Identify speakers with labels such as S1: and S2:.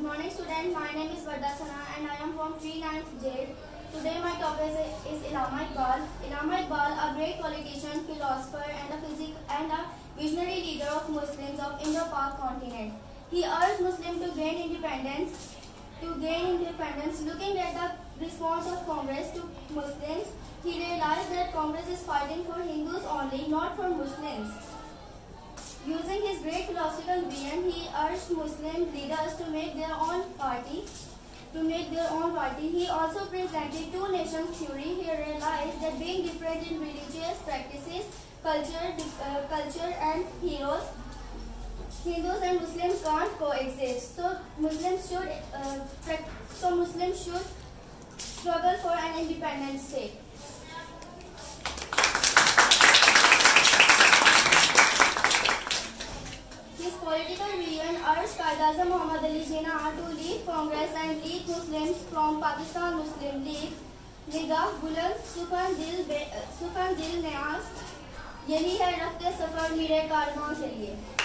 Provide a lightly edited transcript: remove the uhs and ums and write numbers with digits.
S1: morning students, my name is Vardasana and I am from 3/9th J. Today my topic is Allama Iqbal. Allama Iqbal, a great politician, philosopher and a visionary leader of Muslims of Indo-Pak continent. He urged Muslims to gain independence. Looking at the response of Congress to Muslims, he realized that Congress is fighting for Hindus only, not for Muslims. Using his great philosophical vision, he urged Muslim leaders to make their own party. He also presented two nations theory. He realized that being different in religious practices, culture and heroes, Hindus and Muslims can't coexist. So Muslims should struggle for an independent state. His political vision urged Quaid-e-Azam Muhammad Ali Jinnah to leave Congress and lead Muslims from Pakistan Muslim League. निगाह बुलंद सुखन दिल न्यास, यही है रफ्ते सफर मेरे कारवां के लिए.